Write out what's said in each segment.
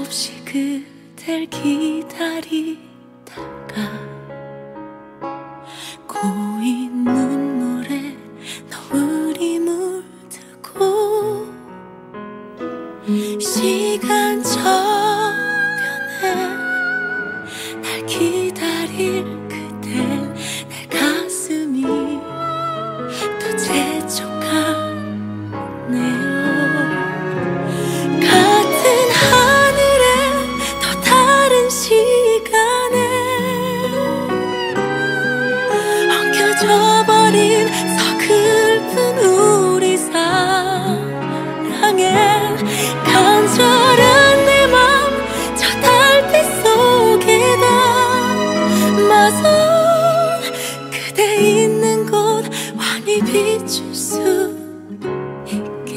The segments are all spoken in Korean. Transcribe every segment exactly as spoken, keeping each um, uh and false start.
없이 그댈 기다리다가 고인 눈물에 너울이 물들고 시간 저변에 날 기다릴 그댈 내 가슴이 더 재촉하네요. 같은 하늘에 더 다른 시간에 엉켜져버린 서글픈 우리 사랑에 간절한 내 맘 저 달빛 속에다 마서 그대 있는 곳 환히 비출 수 있게.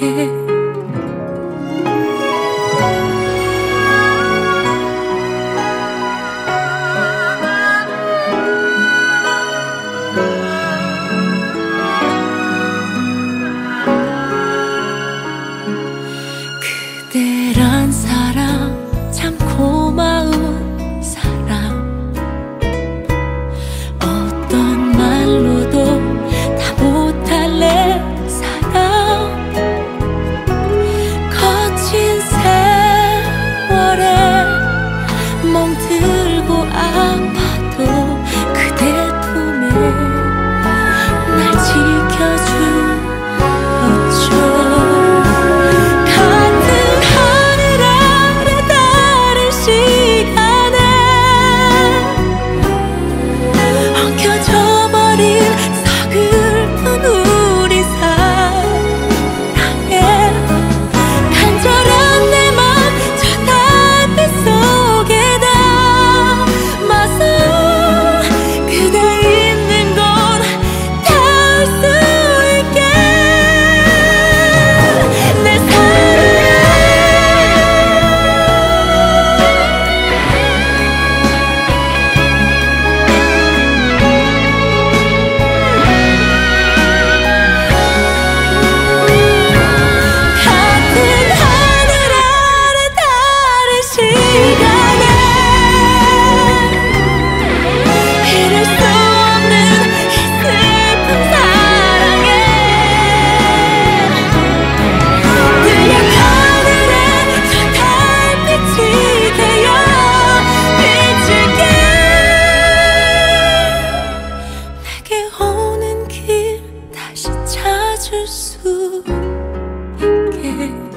그대란 사람 참 고마운 사람 어떤 말로도 다 못할 내 사랑 거친 세월에 멍들고 아파도 그대 품에 날 지켜주죠. 찾을 수 있게